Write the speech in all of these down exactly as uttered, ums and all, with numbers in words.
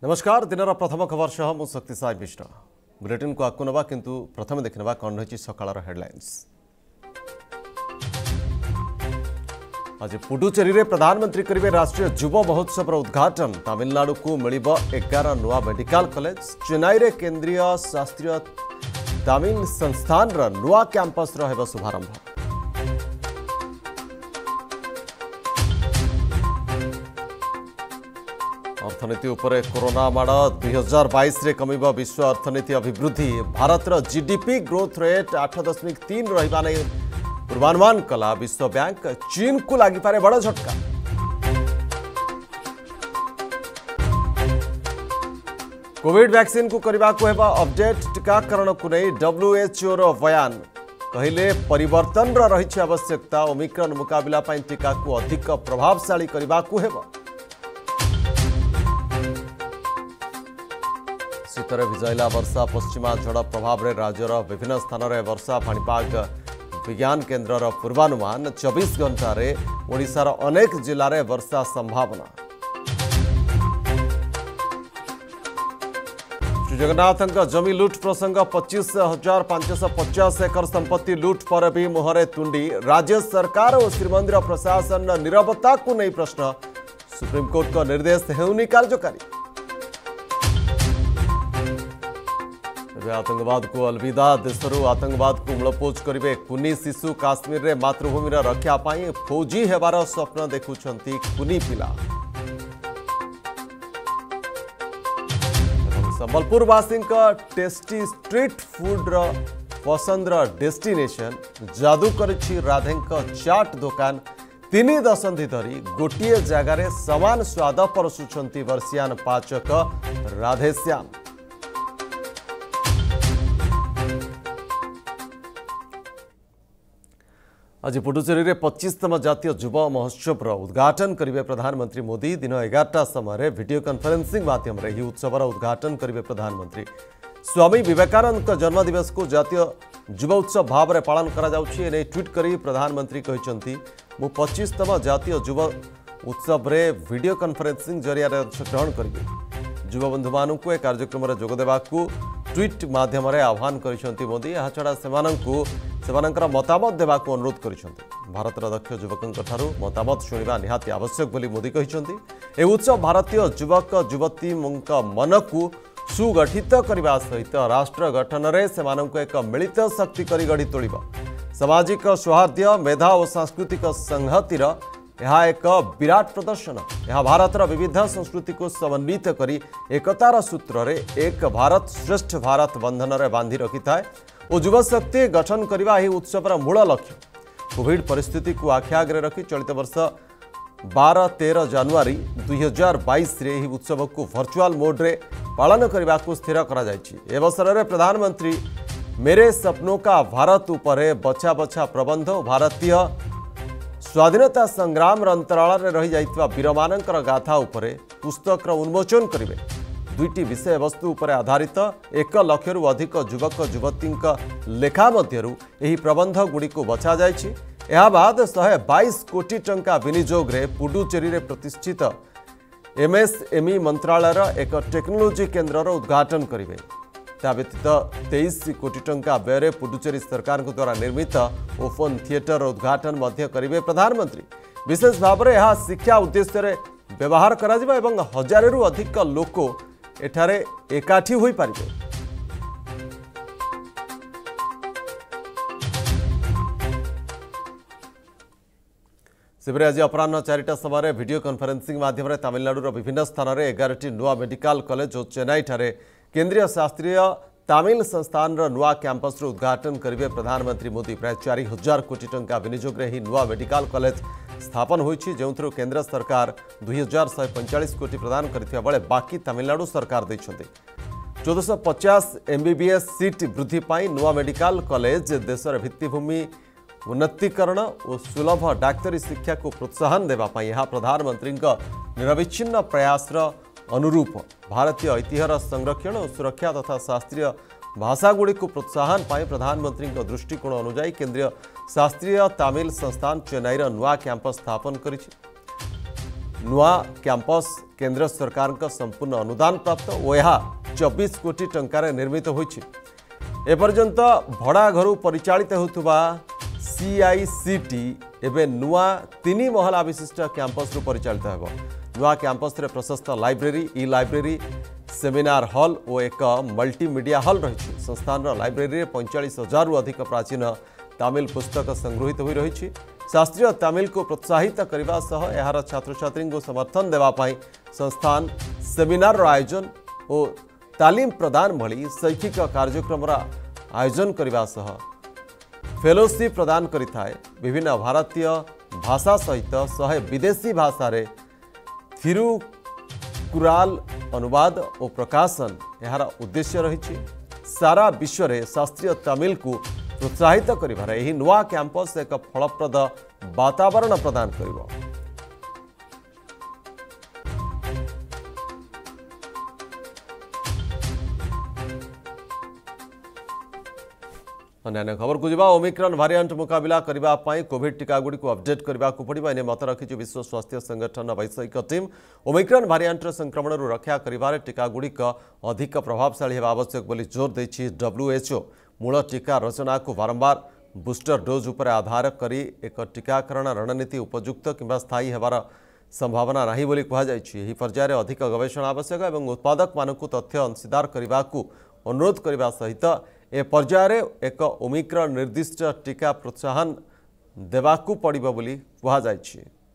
नमस्कार दिन प्रथम खबर सह मु शक्ति साई मिश्र बुलेटिन को आगु नवा किंतु प्रथम देखा कौन रही सकाळ हेडलाइंस। आज पुडुचेरी रे प्रधानमंत्री करेंगे राष्ट्रीय युव महोत्सव उद्घाटन। तमिलनाडु को मिल एगार नुआ मेडिकल कॉलेज। चेन्नई रे केंद्रीय शास्त्रीय तमिल संस्थान नुआ कैंपस हेब शुभारंभ। अर्थनीति उपरे कोरोना माड़ दुई हजार बैश कमिब विश्व अर्थनीति अभिवृद्धि। भारतर जीडीपी ग्रोथ रेट आठ दशमिक तीन रहा नहीं पूर्वानुमान कला विश्व बैंक। चीन को लगिपारे बड़ झटका। कोविड वैक्सीन को करने को हेबा अपडेट। टीकाकरण को नहीं डब्ल्यूएचओ रो बयान। कहले परिवर्तन रही आवश्यकता। ओमिक्रॉन मुकाबला टीका को अधिक प्रभावशाली करने को हेबा। शीतर भिजाइला वर्षा। पश्चिमा झड़ प्रभाव में राज्यर विभिन्न स्थान में वर्षा। पाणीपाग विज्ञान केन्द्र पूर्वानुमान चौबीस घंटा रे ओडिशार अनेक जिले में वर्षा संभावना। श्री जगन्नाथ जमी लुट प्रसंग पच्चीस हजार पांचश पचास एकर संपत्ति लुट पर भी मुहरे तुंडी। राज्य सरकार और श्रीमंदिर प्रशासन नीरवता को नहीं प्रश्न। सुप्रीमकोर्ट का निर्देश हेउनी कार्यकारी। आतंकवाद को अलविदा। देशरू आतंकवाद को मूलपोच करेंगे कुनी शिशु। काश्मीर रे मातृभूमि रक्षा पाई फौजी हेबार स्वप्न देखुछंती कुनी पिला। संबलपुरवासी टेस्टी स्ट्रीट फूड पसंद डेस्टिनेशन जादू करिछि राधेंक चाट दुकान। तीन दशंधि धरी गोटे जगार समान स्वाद परसुछंती वर्षियान पाचक राधेश्याम। आज पुडुचेरी रे पच्चीसतम जातीय युव महोत्सव उद्घाटन करेंगे प्रधानमंत्री मोदी। दिन एगारटा समय वीडियो कॉन्फ्रेंसिंग माध्यम यह उत्सव उद्घाटन करेंगे प्रधानमंत्री। स्वामी विवेकानंद जन्मदिवस को जातीय युव उत्सव भाव में पालन करा जाउछि। एने ट्वीट करी प्रधानमंत्री कहते मु पच्चीसतम जातीय युव उत्सव रे वीडियो कॉन्फ्रेंसिंग जरिया अंशग्रहण करेंगे। युव बंधु मानू ए कार्यक्रम में जोगदेवाकू ट्वीट माध्यम आह्वान करिसेंती मोदी। यह छड़ा सेमानंकु सेमानंकर मतामत देवाकू अनुरोध करिसेंती। भारतर दक्ष युवकंक ठारू मतामत शुणिबा निहाती आवश्यक बोली मोदी कहिसेंती। ए उत्सव भारतीय युवक युवती मन को सुगठित करने सहित राष्ट्र गठन में सेमानंकु एक मिलित शक्ति करी गढ़ी तोलिब। सामाजिक सौहार्द्य मेधा और सांस्कृतिक संहतिर यह एक विराट प्रदर्शन। यह भारतर विविध संस्कृति को समन्वित करी एकतार सूत्र रे एक भारत श्रेष्ठ भारत बंधन रे बांधि रखि थाए और युवा शक्ति गठन करने यह उत्सवर मूल लक्ष्य। कोविड परिस्थिति को आखि आगे रखी चलित वर्ष बारह तेरह जनवरी दुई हजार बैश उत्सव को वर्चुआल मोड रे पालन करने को स्थिर करा जायछि। ए अवसर में प्रधानमंत्री मेरे सपनों का भारत उपरे बछा बछा प्रबंध और भारतीय स्वाधीनता संग्राम अंतराल रही जाइतिबा वीरमानंकर गाथा उपरे पुस्तक उन्मोचन करेंगे। दुईटी विषय वस्तु उपरे आधारित एक लक्षरू अधिक युवक युवती लेखा मध्यरु एही प्रबंध गुड़ी को बछा जाइछि। एहा बाद शहे बाईस कोटी टंका विनियोग रे पुडुचेरी रे प्रतिष्ठित एमएसएमई मंत्रालयर एक टेक्नोलोजी केन्द्र उद्घाटन करेंगे। ता व्यतीत तेईस कोटी टंका व्यय पुडुचेरी सरकार द्वारा निर्मित ओपन थिएटर उद्घाटन मध्य करेंगे प्रधानमंत्री। विशेष भाव में यह शिक्षा उद्देश्य रे व्यवहार करा जिबा एवं हजार अधिक लोक एठारे एकाठी होई पारिबे। सेबरे आज अपराह चारिटा समय वीडियो कॉन्फ्रेंसिंग माध्यम तमिलनाडु विभिन्न स्थान में एगार नुआ मेडिकल कॉलेज और चेन्नई ठारे केंद्रीय शास्त्रीय तमिल संस्थान नुआ कैंपस उद्घाटन करेंगे प्रधानमंत्री मोदी। प्राय चार हजार कोटी टंका विनियोग ही नुआ मेडिकल कॉलेज स्थापन होइछि, जो केंद्र सरकार दुई हजार शहे पैंचाश कोटी प्रदान करथिबा बेले बाकी तमिलनाडु सरकार दैछन्ति। चौदह सौ पचास एमबीबीएस सीट वृद्धि पाई नुआ मेडिकल कॉलेज देशर भित्तिभूमि उन्नतीकरण और सुलभ डाक्तरी शिक्षा को प्रोत्साहन देवाई यह प्रधानमंत्री निरविच्छिन्न प्रयासर अनुरूप। भारतीय ऐतिह्यर संरक्षण और सुरक्षा तथा शास्त्रीय भाषागुड़ी को प्रोत्साहन पाई प्रधानमंत्री दृष्टिकोण अनुजाई केंद्रीय शास्त्रीय तमिल संस्थान चेन्नईर नुआ कैंपस स्थापन करिछि। नुआ कैंपस केंद्र सरकार का संपूर्ण अनुदान प्राप्त और यह चौबीस कोटी टंकार निर्मित होइछि। एपर्यंत भड़ा घर परिचालित होतुबा सीआईसीटी एवं नुआ तीन महला विशिष्ट कैंपस रु परिचालित हेबो। नुआ कैंपस रे प्रशस्त library e library seminar hall और एक मल्टीमीडिया हॉल रही। संस्थान लाइब्रेरी में पैंतालीस हजार रु अधिक प्राचीन तमिल पुस्तक संग्रहित हो रही। शास्त्रीय तमिल को प्रोत्साहित करने सह यार छात्र छात्री को समर्थन देवाई संस्थान सेमिनार आयोजन और तालीम प्रदान भली शैक्षिक कार्यक्रम आयोजन करने सह फेलोशिप प्रदान करिथाए। विभिन्न भारतीय भाषा सहित शहे विदेशी भाषा रे थिरुकुराल अनुवाद और प्रकाशन यार उद्देश्य रही। सारा विश्व में शास्त्रीय तमिल को प्रोत्साहित करिबार एही नुआ कैंपस एक फलप्रद वातावरण प्रदान करिबो। अन्य खबर को जावा ओमिक्रॉन वेरिएंट मुकाबला करबा पई कोविड टीका गुडी को अपडेट करबा को पड़िबा एने मत रखिछु विश्व स्वास्थ्य संगठन वैश्विक टीम। ओमिक्रॉन वेरिएंट संक्रमण रु रक्षा करिबारे टीका गुडी का अधिक प्रभावशाली हेबा आवश्यक बोली जोर दैछि डब्ल्यूएचओ। मूल टीका रचना को बारंबार बूस्टर डोज उपर आधार करी एक टीकाकरण रणनीति उपयुक्त किंबा स्थायी हेबार संभावना नहीं बोली कहा जायछि। एही पर्यायर अधिक गवेषणा आवश्यक एवं उत्पादक मानकु तथ्य अंशीदार करबा को अनुरोध करबा सहित ए पर्यायर एक ओमिक्रॉन निर्दिष्ट टीका प्रोत्साहन देवाकू पड़िबो बोली कहा जायछि।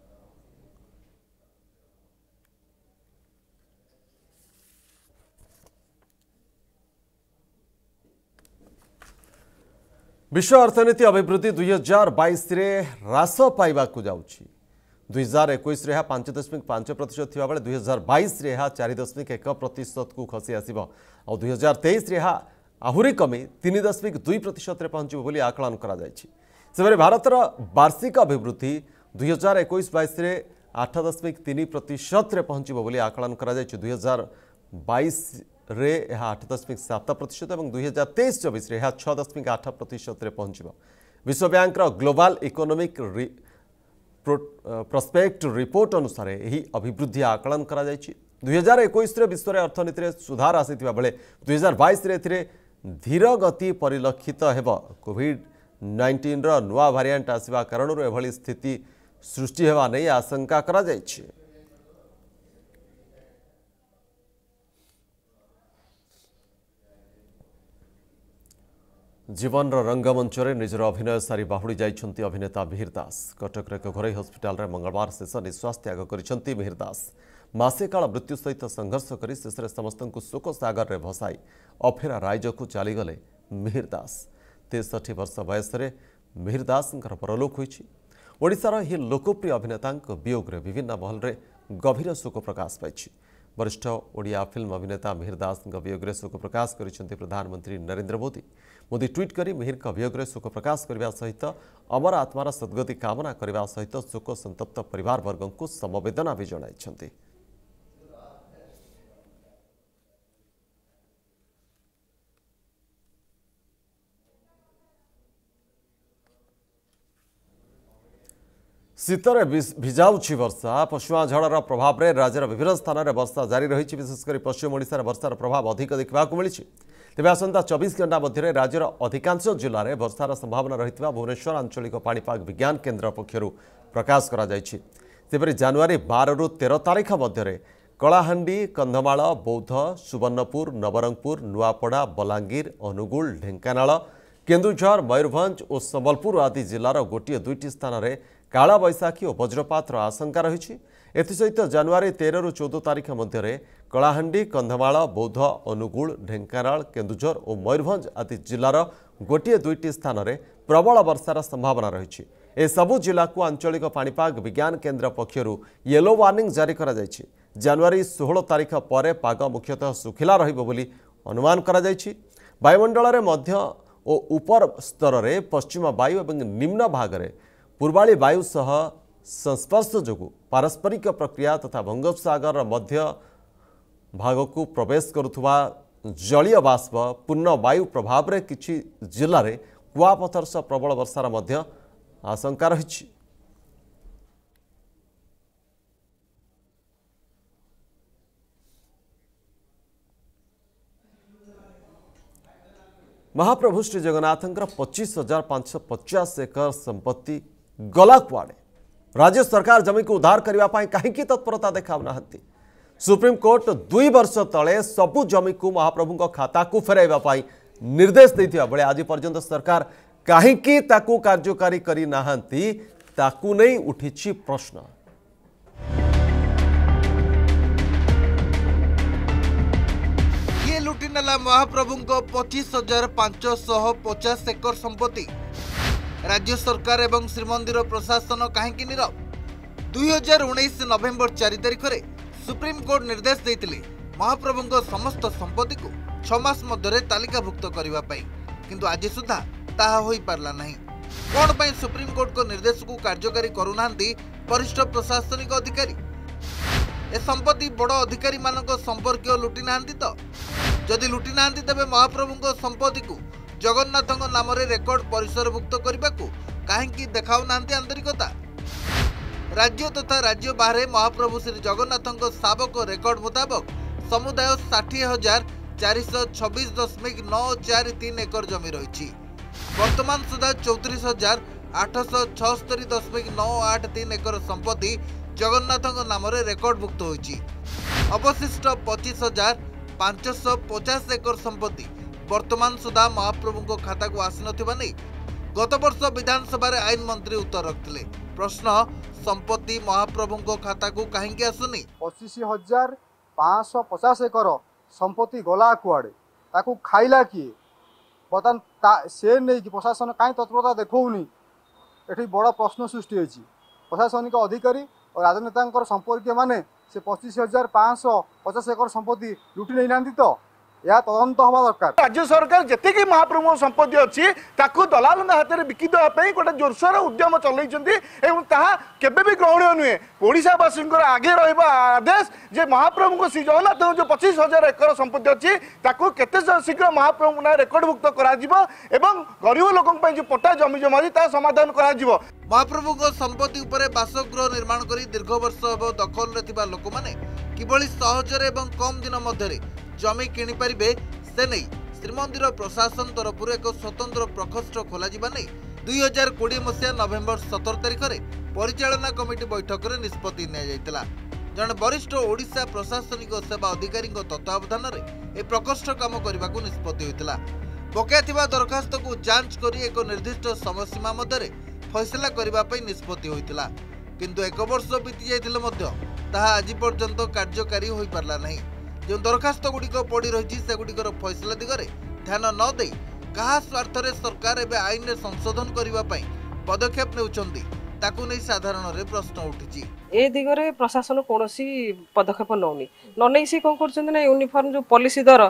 विश्व अर्थनीति अभिवृद्धि दुई हजार बाईस ह्रास पाइबाकू जाउछि। दुई हजार इक्कीस रे पांच दशमिक पांच प्रतिशत थिबा बेले दुई हजार बाईस रे चार दशमिक एक प्रतिशत को खसी आसिबो और दुई हजार तेईस रे आहुरी कमी तीन दशमिक दुई प्रतिशत पहुंचब बोली आकलन करा जायछि। सेबरे भारतर वार्षिक अभिवृद्धि दुई हजार इक्कीस बाईस आठ दशमिक तीन प्रतिशत पहुंचब बोली आकलन करा जायछि। दुई हजार बाईस रे यह आठ दशमिक सात प्रतिशत और दुई हजार तेईस चौबीस यह छः दशमिक आठ प्रतिशत पहुंचब। विश्व bank global economic prospect report अनुसार यही अभिवृद्धि आकलन करा जायछि। दुई हजार इक्कीस विश्व में अर्थनीति में सुधार आसीथिबा बेले दुई हजार बाईस धीर गति परिलक्षित हेब। कोविड नाइंटीन रो नुआ वेरिएंट आसिबा कारणରୁ एभली स्थिति सृष्टि हेबा नै आशंका करा जायछि। जीवन रंगमंच में निजर अभिनय सारी बाहुड़ी जाइछन्ति अभिनेता मिहिर दास। कटक एक घरोई हस्पिटाल रे मंगलवार शेष निश्वास त्याग करिछन्ति मिहिर दास। मासे काल मृत्यु सहित संघर्ष करी शेष समस्त शोक सागर रे भसाई अफेरा राइज को चलीगले मिहिर दास। तेसठी वर्ष बयस मिहिर दास परलोक होइछि। ओडिशार ही लोकप्रिय अभिनेता वियोग रे विभिन्न महल रे गभीर शोक प्रकाश पाइछि। वरिष्ठ ओडिया फिल्म अभिनेता मिहिर दास वियोग रे शोक प्रकाश करिसेंति प्रधानमंत्री नरेंद्र मोदी। मोदी ट्वीट करी मिहिर वियोग रे शोक प्रकाश करने सहित अमर आत्मार सद्गति कामना करने सहित शोक संतप्त परिवार वर्ग को समवेदना भी जणाइछन्ति। शीतर भिजाउछि वर्षा। पछुआ झड़र प्रभाव में राज्यर विभिन्न स्थान में वर्षा जारी रही। विशेषकर पश्चिम ओडिशार वर्षार प्रभाव अधिक देखा मिली। तेज आसंता चौबीस घंटा मध्य राज्यर अधिकांश जिले में वर्षार संभावना रही भुवनेश्वर आंचलिक पाणीपाग विज्ञान केन्द्र पक्षर प्रकाश कर जनवरी बार रु तेरह तारीख मध्य कलाहांडी कंधमाल बौद्ध सुवर्णपुर नवरंगपुर नुआपड़ा बलांगीर अनुगुल ढेंकानाल केन्दुझर मयूरभंज और संबलपुर आदि जिलार गोटे दुईटी स्थान में काला बैशाखी और वज्रपात आशंका रही। एसहित जनवरी तेरह रु चौदह तारीख मध्य कलाहांडी कंधमाल बौद्ध अनुगुल ढेंकानाल केन्दुझर और मयूरभंज आदि जिलार गोटे दुईटी स्थान में प्रबल वर्षार संभावना रही। ए सबु जिला को आंचलिक पाणीपाग विज्ञान केन्द्र पक्षर येलो वार्निंग जारी करा जायछि। जनवरी सोलह तारीख पर पाग मुख्यतः सुखिला रहिबो बोली अनुमान करा जायछि। वायुमंडल में मध्य और उपर स्तर में पश्चिम वायु और निम्न भाग में पूर्वाली वायु सह संस्पर्श जोगु पारस्परिक प्रक्रिया तथा बंगोपसागर मध्य भाग को प्रवेश करुवा जलीय बाष्प पूर्ण वायु प्रभाव में किछि जिले में कुआपथर सह प्रबल वर्षार मध्य आशंका रही। महाप्रभु श्री जगन्नाथंकर पच्चीस हजार पांच सौ पचास एकर संपत्ति गला कुआड़े राज्य सरकार जमी को उद्धार करने कहीं तत्परता देखा सुप्रीमकोर्ट दुई वर्ष तले सबु जमी को महाप्रभु खाता को फेरइबा निर्देश देथिबा बेले आज पर्यंत सरकार कहीं कार्यकारी करी नाहंती ताकू नहीं उठी प्रश्न। ये लुटी नेला महाप्रभु को पच्चीस हजार पांच सौ पचास एकर संपत्ति। राज्य सरकार एवं श्रीमंदिर प्रशासन कहीं नीरव। दुई हजार उन्नीस नवेम्बर चार तारिख में सुप्रीमकोर्ट निर्देश देते महाप्रभु को समस्त संपत्ति को छमास मध्य तालिकाभुक्त करने किंतु आज सुधा ताहा होई पारला नहीं। कौन पर सुप्रीमकोर्ट को निर्देश को कार्यकारी करूना वरिष्ठ प्रशासनिक अधिकारी ए संपत्ति बड़ अधिकारी मानक संपर्क लुटी ना तो जदि लुटी ना तेरे महाप्रभु संपत्ति को जगन्नाथ नाम रेकर्ड परिसरभुक्त करने को कहीं देखाऊ ना आंतरिकता। राज्य तथा राज्य बाहर महाप्रभु श्री जगन्नाथ शावक रेकर्ड मुताबक समुदाय षाठी हजार चार सौ छब्बीस दशमिक नौ चार तीन एकर जमी रही। वर्तमान सुधा चौतीस हजार आठ सौ छस्तरी दशमिक नौ आठ तीन एकर संपत्ति जगन्नाथ नाम रेकर्डभुक्त होती। अवशिष्ट पच्चीस हजार पांच सौ पचास एकर संपत्ति वर्तमान सुधा महाप्रभु को खाता को आसी नथिबा नै गत वर्ष विधानसभा आईन मंत्री उत्तर रखते। प्रश्न संपत्ति महाप्रभु को खाता को कहीं आसुनी। पच्चीस हजार पाँच सौ पचास एकर संपत्ति गला कुआड़े ताकू खाइला किए बर्तमान से नहीं कि प्रशासन कहीं तत्परता देखौनी एठी बड़ प्रश्न सृष्टि होती। प्रशासनिक अधिकारी और राजनेता संपर्क माने से पच्चीस हजार पाँच सौ पचास एकर संपत्ति लुटी नहीं ना तो या तदंत हवा दरकार। राज्य सरकार जितकी महाप्रभु संपत्ति अच्छी दलाल हाथ में बिकी देवाई गोटे जोरसोर उद्यम चलती केवे भी ग्रहणीय नुहे। ओडावासी आगे रहा आदेश जे महाप्रभु को श्री जगन्नाथ जो पच्चीस हजार एकर संपत्ति अच्छी केते शीघ्र महाप्रभु ना रेकर्डभुक्त कर गरीब लोक जो पट्टा जमी जमा समाधान कर। महाप्रभु को संपत्ति उपरे बासगृह निर्माण कर दीर्घ वर्ष हम दखल में लोक मैंने किभली सहजरे एवं कम दिन मध्य जमी किणी पारिबे से नहीं श्रीमंदिर प्रशासन तरफ एक स्वतंत्र प्रकोष्ठ खोल दुई हजार कोड़े मसीहा नवेम्बर सतर तारिख में परिचालना कमिटी बैठक में निष्पत्ति निया जड़े वरिष्ठ ओडिशा प्रशासनिक सेवा अधिकारी तत्वावधान में एक प्रकोष्ठ काम करने को निष्पत्ति होता। बकाया थिबा दरखास्त को जांच कर एक निर्दिष्ट समय सीमा मध्य फैसला करने निष्पत्ति होता किंतु एक वर्ष बीती जाता आज पर्यंत कार्यकारी हो पारला नहीं। जो दरखास्त गुड़िक पड़ी रही सेगुड़िकर फैसला दिगरे ध्यान न दे कहा स्वार्थ सरकार एवं आईन में संशोधन करने पदक्षेप नेउछंती ताकू नहीं साधारण प्रश्न उठी। ए दिगरे प्रशासन कौन पदक्षेप नौनी न नहीं सी कौन कर यूनिफॉर्म जो पॉलिसी दर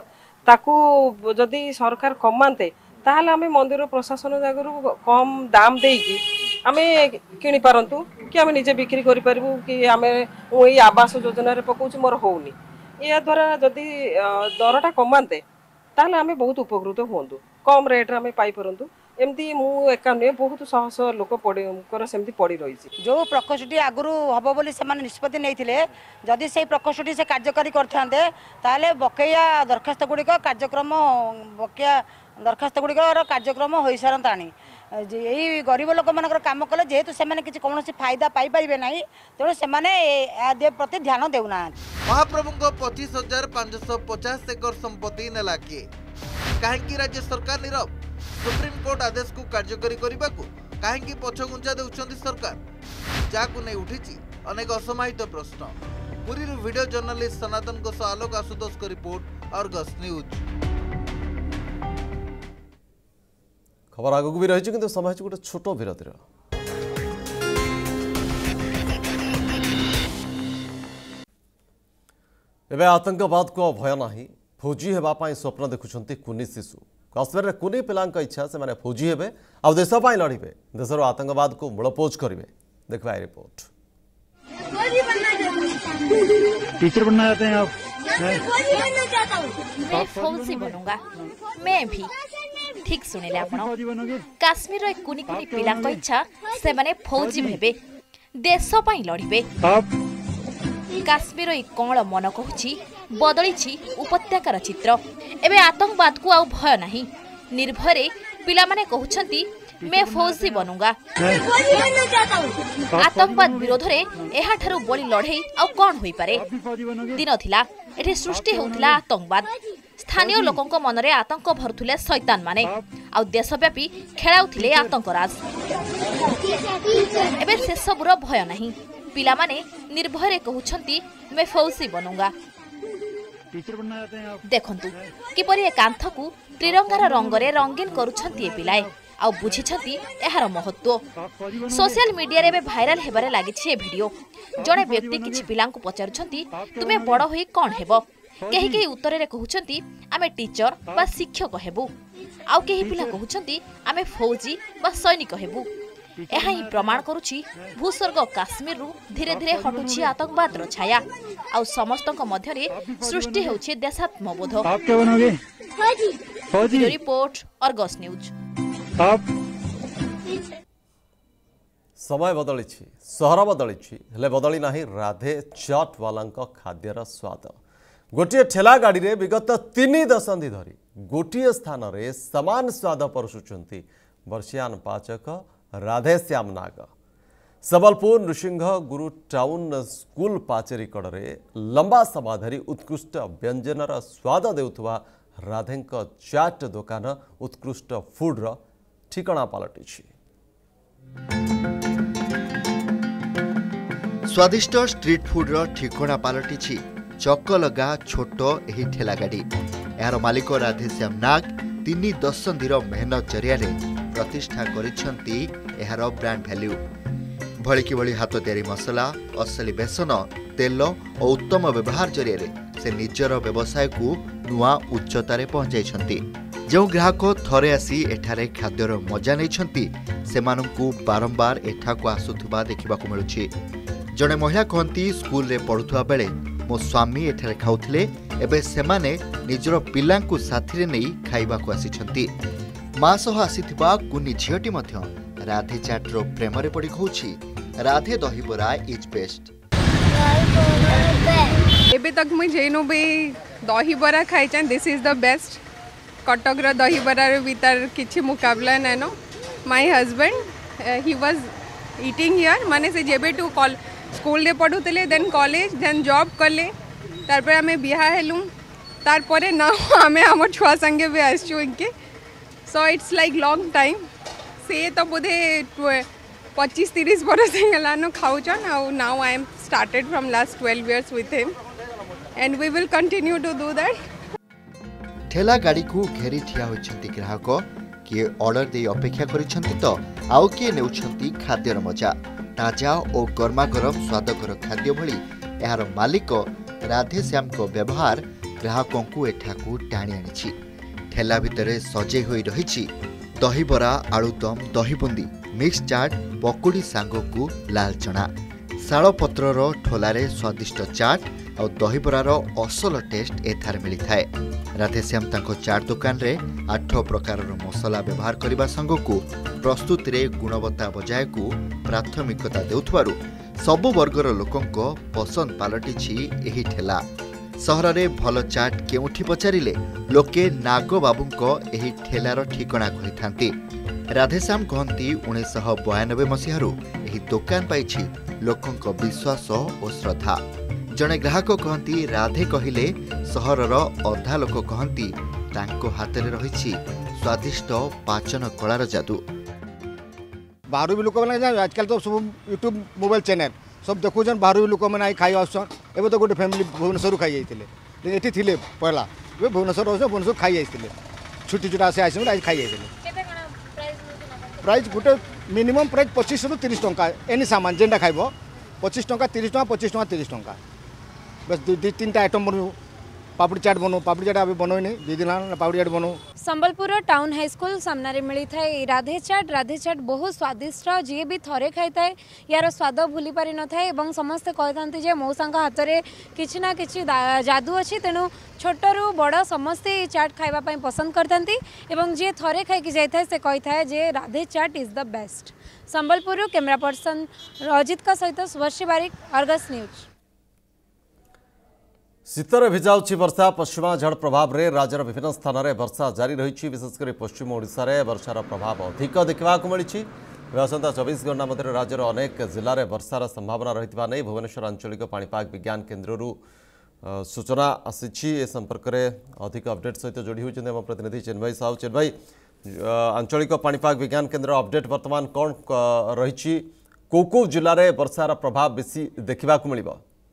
ताकू जदि सरकार कमाते ताहले आमे मंदिर प्रशासन जागरू कम दाम देकी आमे किनी पारंतु कि आमे निजे बिक्री करि परबू कि आमे ओई आवास योजना रे पकोछि मोर होउनी या द्वारा जदि दरटा कमाते ताहले आमे बहुत उपकृत होंतु कम रेट रे आमे पाई परंतु एमती मु एका नुहे बहुत शह शह लोक पड़ी सेमती पड़ी रही। जो प्रकोष्ठी आगु हम बोली से निष्पत्ति नहीं जदि से प्रकोष्ठी से कार्यकारी करते ताले बकेया दरखास्त गुड़िक कार्यक्रम बकेया दरखास्त गुड़िकर कार्यक्रम हो सारतानी यही गरीब लोक मान कम कले जेहेतु से कौन फायदा पाई पारे ना तेणु से प्रति ध्यान देना। महाप्रभु को पच्चीस हजार पांच सौ पचास एकर संपत्ति नेला किए कहीं राज्य सरकार नीरव। सुप्रीमकोर्ट आदेश को कार्यकारी करने को कहीं पछघुंचा देउछंती सरकार जाकु नहीं उठी अनेक असमाहित प्रश्न। पुरी वीडियो जर्नलिस्ट सनातन को आलोक आशुतोष को रिपोर्ट अर्गस न्यूज। खबर आगक भी रही कि समय गोटे छोट विरतिर। एवं आतंकवाद को भय नहीं फौजी होगापी स्वप्न देखुंट कुनी शिशु काश्मीर में कुनी पिला इच्छा से फौजी हे आ देशपाई लड़े देशर आतंकवाद को मूलपोज करेंगे। देखा रिपोर्ट। टीचर बनना चाहते हैं आप? मैं फौजी बनूंगा। मैं भी ठीक सुनिले आपण काश्मीर एक कुनी कुनी पिला इच्छा से माने फौजी हेबे देश पाई लड़िबे। काश्मीर एक कौन मन कहूँ बदली उपत्यकार चित्र एवं आतंकवाद को आउ भय नहीं निर्भय पिलामाने कहउछंती मैं फौजी बनूंगा। आतंकवाद विरोध में एहाठारु बड़ी लड़ाई आउ कौन होई पारे। दिन थिला एठी सृष्टि होउथिला आतंकवाद। स्थानीय लोकंक मनरे आतंक भरुथिले शैतान माने आउ देशव्यापी खेलाउथिले आतंकराज। एबे से सबुर भय नहीं। पिलामाने निर्भय कहउछंती मैं फौजी बनूंगा। देखंतु किपरि ए कांथकु त्रिरंगार रंगरे रंगीन करूछंती ए पिलाए आउ बुझिछंती एहार महत्व। सोशल मीडिया रे भाइराल हेबारे लागिछि ए वीडियो। जणे व्यक्ति किछि पिलांकु पचारुछंती तुमे बड़ होई कोन हेबो। केही केही उत्तर रे कहउछंती आमे टीचर बा शिक्षक हेबु। आउ केही पिला कहउछंती आमे फौजी बा सैनिक हेबु। एहा ही प्रमाण करुछि भूस्वर्ग काश्मीर रु धीरे धीरे हटुछि आतंकवाद रो छाया आउ समस्तक मध्यरे सृष्टि होछि देशात्मबोध। आप क्या बनोगे? फौजी। Report Argus news. आप समय बदली सहर बदली हेले बदली नाही राधे चाट वालांक खाद्यर स्वाद। गोटे ठेला गाड़ी रे विगत तीन दशंधि धरी गोटे स्थान रे समान स्वाद परसुचंती वर्षियान पाचक राधेश्याम नाग। सबलपुर नृसिंह गुरु टाउन स्कूल पाचेरी कड़े लंबा समय धरी उत्कृष्ट व्यंजनर स्वाद देउथुवा राधेंक चाट दुकान उत्कृष्ट फूड्र ठिकाना पलटिछि। स्वादिष्ट स्ट्रीट फूड्र ठिकाना पलटिछि चकलगा छोट एही ठेला गाड़ी। यार मालिक राधेश्याम नाग तीन दशंधिर मेहनत जरिया प्रतिष्ठा करिसेंती एहार ब्रांड वैल्यू। भलिकी भली हाथ तैयारी मसला असली बेसन तेल और उत्तम व्यवहार जरिया से निजर व्यवसाय को नुआ उच्चतार पहुंचाई। जो ग्राहक थरे आसी एठारे खाद्यर मजा नहीं सेमानंकु बारंबार एठाकु आसुथुबा देखिबाकु मिलुछि। जड़े महिला कहती स्कूल रे पढ़ुथुवा बेले मो स्वामी एठारे खाउथिले एबे सेमाने निजर पिलांकु साथीरे नेई खाइबाकु आसिछंती। माँ सह आसीथिबा कुनी झियटी मध्य राधे चाट्र प्रेमरे पड़ी कहूछि राधे दहीबरा इज बेस्ट। एबे तक मुझे जेनु भी दहीबरा खाइछन this is the best. Cuttack रो दहीबरा रे भीतर किछि मुकाबला नानो। My husband he was eating here माने से जेबे टू कॉल स्कूल रे पढुतले देन कॉलेज देन जॉब करले तार पर हमें बियाह हेलु तार परे ना हमें हमर छुआ संगे भी आसछु इनके। So it's like long time से तो बोधे पच्चीस तीस बरस हेलानो खाउछन आउ now I am started from last twelve years with him and we will continue to do that. ठेला गाड़ी को घेरी ठिया होइछंती ग्राहक किए ऑर्डर दे अपेक्षा करिछंती तो आउ किए नेउछंती खाद्यर मजा। ताजा और गर्मा गरम स्वादकर खाद्य भली यार मालिक राधेश्याम को व्यवहार ग्राहकों को एठाकू टाणी आनिछि। ठेला भितरे सजे होई रहिछि दहीबरा आलुदम दहीबुंदी मिक्स चाट पकुड़ी सांगकू लाल चना शाल पत्रर ठोलारे स्वादिष्ट चाट और दहीबरार असल टेस्ट एथार मिली थाए। राधेश्याम तांको चाट दुकान रे आठ प्रकार मसला व्यवहार करने संगकू प्रस्तुति रे गुणवत्ता बजाय को प्राथमिकता देउथवारु सबु वर्गर लोकंक पसंद पालटिछि एही ठेला। सहर रे भल चाट केउठी पचारिले लोके नाग बाबूंक एही ठेलार ठिकाना कहिथांती। राधेश्याम कहती उन्नीस सौ बयानबे मसीहारू एही दुकान पाइछि लोकंक विश्वास और श्रद्धा। जड़े ग्राहक कहती राधे कहिले सहरर अधा लोक कहती तांको हाथ में रही स्वादिष्ट पाचन कलार जादू। बाहर भी लोक मैंने आजकल तो सब यूट्यूब मोबाइल चैनल सब देखु बाहर भी लोक मैंने खाई आसन एवं तो गोटे फैमिली भुवनेश्वर खाई जाते ये थे पहला भुवनेश्वर भुवनेश्वर खाई जाते छुट्टी छुटा से आस खाई जाते प्राइस गोटे मिनिमम प्राइस पच्चीस रु तीस टंका एनी सामान जेनटा खाइब पच्चीस टंका तीस टंका पच्चीस टंका तीस टंका बस दु तीन टा आइटम बनू पापड़ी चाट बनू पापड़ी चाट अभी बनोनी दुई दिन पापड़ी चाट बनू। संबलपुर टाउन हाई स्कूल सामने मिली थाए राधे चाट। राधे चाट बहुत स्वादिष्ट जी भी थरे खाई थाए यार स्वाद भूली पारि न थाए एवं समस्ते कहते जे मौसा हाथ में किछि ना किछि जादू अच्छी तेणु छोटू बड़ समस्ते चाट खाइबा पसंद करते एवं जी थरे खाई जाए से कही थाए जे Radhe chaat is the best. Sambalpur camera person Ajit सहित सुवर्षी बारिक अर्गस न्यूज। शीतर भिजाऊँच वर्षा पश्चिमा झड़ प्रभाव में राज्यर विभिन्न स्थान में वर्षा जारी रही विशेषकर पश्चिम ओडिशा रे वर्षार प्रभाव अधिक देखा मिली आसंता चौबीस घंटा मध्य राज्यर अनेक जिले में वर्षार संभावना रही नहीं भुवनेश्वर आंचलिक पाणीपाग विज्ञान केन्द्र सूचना आसी संपर्क में अधिक अपडेट सहित जोड़ी होती प्रतिनिधि चिन्मयी साहू चिन्मयी आंचलिक पाणीपाग विज्ञान केन्द्र अपडेट वर्तमान कौन रही कौ कौ जिले में वर्षार प्रभाव बेसी देखा मिल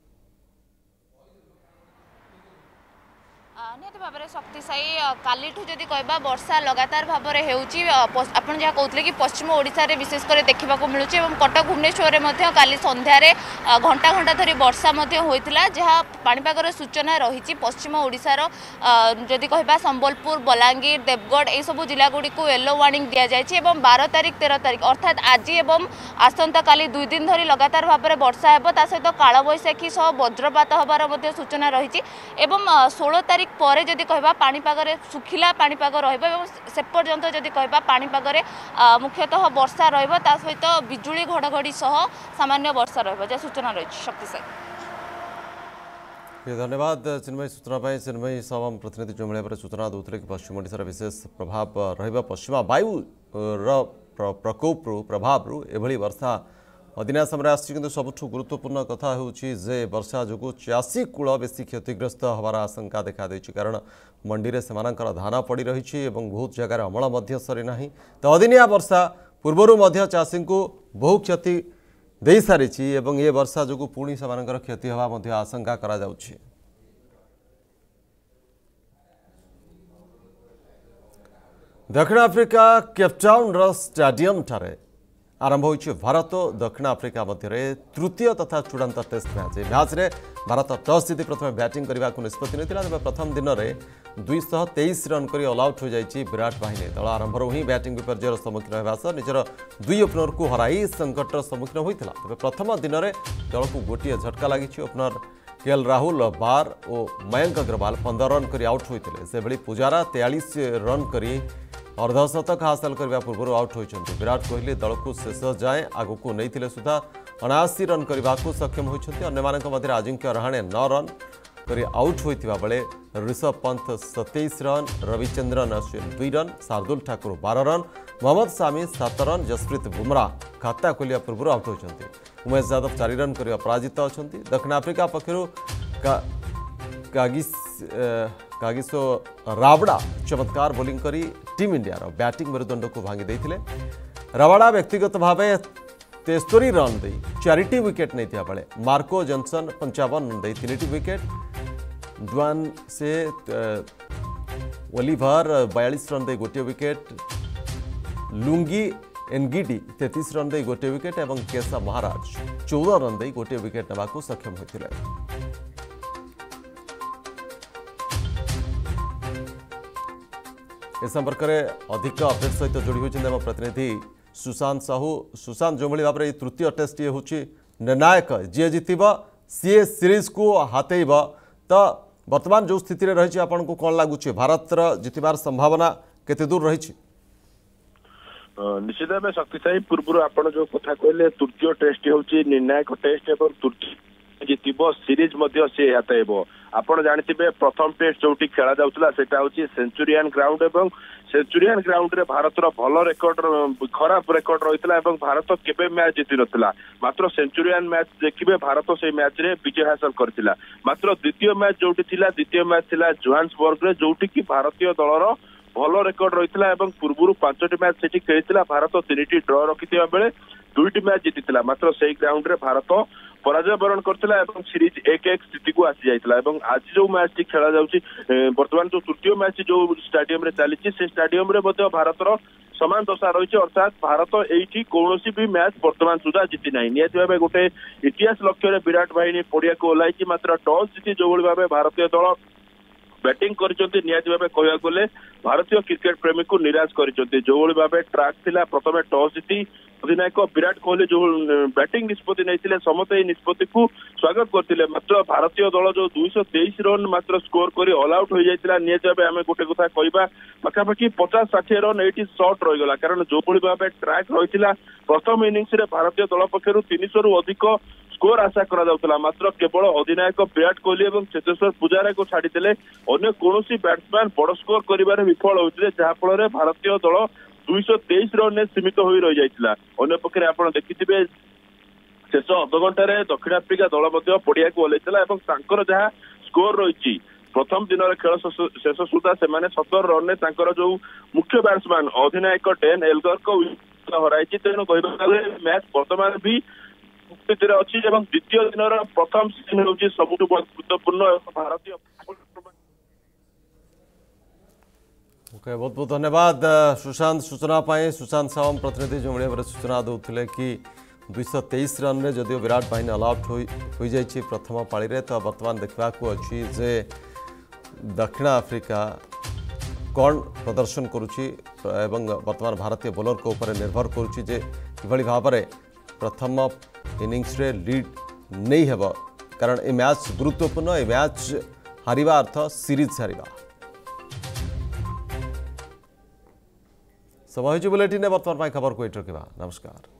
भाव में शक्तिशायी काली जदि कहबा वर्षा लगातार भाव में होपन जहाँ कहते कि पश्चिम ओडिशा रे विशेषकर देखा मिलूँ और कटक भुवनेश्वर में काली संध्यारे घंटा घंटा धरी वर्षा होता जहाँ पाणीपागर सूचना रही पश्चिम ओडिशार जदि कहबा संबलपुर बलांगीर देवगढ़ यह सब जिला गुड़ी को येलो वार्निंग दि जाए बारह तारिख तेरह तारिख अर्थात आज एवं आसंता काली दुई दिन धरी लगातार भाव में वर्षा हो सहित कालबैशाखी सह वज्रपात होबार सूचना रही षोल तारिख पर जदि कहबा पाणीपागरे सुखिला पाणीपाग रहिबो एवं से पर्यंत जदि कहबा पाणीपागरे मुख्यतः वर्षा रहिबो ता सहित बिजुली घड़घड़ी सह सामान्य वर्षा रहिबो जे सूचना रही शक्तिशायी। धन्यवाद चिन्मयी सूचना पाई चिन्मयी साहब प्रतिनिधि जो मिले सूचना दूसरे कि पश्चिम ओडिशार विशेष प्रभाव रहिबा पश्चिमा वायु प्रकोप प्रभाव एभली वर्षा अदिना समय आसी सबुठ गुरुत्वपूर्ण कथा होची जे वर्षा जो चाषी कूल बेसी क्षतिग्रस्त हमार आशंका देखा देछि कारण मंडी रे सेमानकर धान पड़ी रही बहुत जगार अमल मध्य सरी नाही तो अदिनिया वर्षा पूर्वरु मध्य चाषी को बहु क्षति दे सारी एवं ये वर्षा जो पुणी सेमानकर क्षति हवा मध्य आशंका करा जाउछि। दक्षिण आफ्रिका केपटाउन रो स्टेडियम ठारे आरंभ होइछि भारत दक्षिण आफ्रिका मध्य तृतीय तथा चूड़ांत टेस्ट मैच मैच रे भारत टॉस जीति प्रथम बैटिंग करने को निष्पत्ति नहीं तेज प्रथम दिन में दुईश तेईस रन कर ऑल आउट हो जाइए विराट बाहिनी दल आरंभ ही बैटिंग विपर्यर सम्मुखीन होगा सह निजर दुई ओपनर को हराई संकटर सम्मुखीन होता तेज प्रथम दिन में दल को गोटे झटका लगी ओपनर केएल राहुल बार और मयंक अग्रवाल पंद्रह रन कर आउट होते से भली पुजारा तेयालीस रन कर अर्धशतक हासिल करने पूर्व आउट होती विराट कोहली दल को शेष जाए आग को नहीं सुधा अनाशी रन करने को सक्षम होती अन्य अजिंक्य रहाणे नौ रन कर आउट होता बेले ऋषभ पंत सतैश रन रविचंद्रन अश्विन दुई रन शार्दुल ठाकुर बारह रन मोहम्मद शामी सात रन जसप्रीत बुमराह खाता खोलिया पूर्व आउट होती उमेश यादव चार रन कर पराजित अच्छा दक्षिण आफ्रिका पक्षर कागिसो रावड़ा चमत्कार बोलिंग करी टीम इंडिया रो बैटिंग मेरुदंड को भांगी देथिले रावड़ा व्यक्तिगत भाव तेस्तरी रन दे चारिटी विकेट नहीं बेले मार्को जॉनसन पंचावन रन दे तीन विकेट ड्वान से ओलिवर बयालीस रन दे गोटे विकेट लुंगी एनगिडी तैंतीस रन दे गोटे विकेट और केशा महाराज चौदह रन दे गोटे विकेट नेबा को सक्षम होते। इस संपर्क में अधिक अपडेट सहित जोड़ी होती आम प्रतिनिधि सुशांत साहू सुशांत जो भाव में तृतीय टेस्ट ये हूँ निर्णायक जी जीतब सी सीरीज को हाथेब तो वर्तमान जो स्थिति में रही आपन को कौन लगुच भारत जितबार संभावना केते दूर रही निश्चित भाव शक्तिशायी पूर्व आपड़ जो कथा कहले तृतीय टेस्ट हूँ निर्णायक टेस्ट और तृतीय जीतब सीरीज से हाथेब आपड़ जानते प्रथम टेस्ट जो खेला जाऊला सेटा हूँ सेंचुरियन ग्राउंड एवं सेंचुरियन ग्राउंड रे भारत भल रेकर्ड खराब रेकर्ड रही है भारत केबे मैच जीति नथिला मात्र सेंचुरियन मैच देखिए भारत से मैच रे विजय हासिल करथिला मात्र द्वितीय मैच जोटी थिला द्वितीय मैच थिला जोहान्सबर्ग रे जोटी की भारतीय दलर भल रेकर्ड रही है पूर्व पांचटी मैच से खेली भारत तीन ड्र रखिथिबा बेले दुईटी मैच जीति मात्र से ग्राउंड रे भारत पराजय बरण करथिला सीरीज एक एक स्थिति को आसी जाइथिला आज जो मैच टी खेला जाउची वर्तमान जो तृतीय मैच जो स्टेडियम रे चली से स्टेडियम रे मध्ये भारतर समान दशा रही अर्थात भारत एठी कौनसी भी मैच वर्तमान सुधा जीति ना निहत भाव गोटे इतिहास लक्ष्य विराट बाहिनी पड़िया को ओह्लाई मात्र टॉस जीति जो भाव भारतीय दल बैटिंग करछन्ती निहत भाव कहया गले भारतीय क्रिकेट प्रेमी को निराश करछन्ती जो भाव ट्रैक थिला प्रथमे टॉस जीति अधिनायक विराट कोहली जो बैटिंग निष्पत्ति नहीं समस्त निष्पत्ति को स्वागत करते मात्र भारतीय दल जो दुईश तेईस रन मात्र स्कोर कर ऑल आउट हो जाता निहत भाव आम गोटे कथा कहवा पाखापाखि पचास षाठी रन ये सर्ट रहीगला कारण जो भाव ट्रैक रही प्रथम इनिंग्स भारतीय दल पक्षर तीन सौ अधिक स्कोर आशा करा मात्र केवल अधिनायक विराट कोहली और चेतेश्वर पुजारा को छाड़ीदेले अन्य कौन बैट्समैन बड़ स्कोर कर विफल होते जहाँफल भारतीय दल दुईश तेईस रन सीमित हो रही जाता। अन्य पक्षे आप देखिथे शेष अधघंटे दक्षिण आफ्रिका दल पड़िया को ओल्लैला जहाँ स्कोर रही प्रथम दिन खेल शेष सुधा से सतर रन जो मुख्य बैट्समैन अधिनायक डेन एल्गर को हराई तेणु कह मैच बर्तमान भी स्थिति अच्छी द्वितीय दिन प्रथम सीजन हूँ सबुठ गुरुत्वपूर्ण भारतीय। ओके बहुत बहुत धन्यवाद सुशांत सूचना पाए। सुशांत सावम प्रतिनिधि जो भाव सूचना दूसरे कि दुईश तेईस रन में जदिव विराट बाहिनी ऑल आउट हो जाइए प्रथम पाली रे तो बर्तमान देखा अच्छी जे दक्षिण आफ्रिका कौन प्रदर्शन करुच्ची एवं वर्तमान भारतीय बोलर को ऊपर निर्भर करुच्ची जे किभली भाव में प्रथम इनिंग्स रे लीड नहीं हेब कारण ए मैच गुरुत्वपूर्ण ए मैच हारिबा अर्थ सीरीज हारिबा। समय बुलेटिन बर्तमान खबर को ये रखा नमस्कार।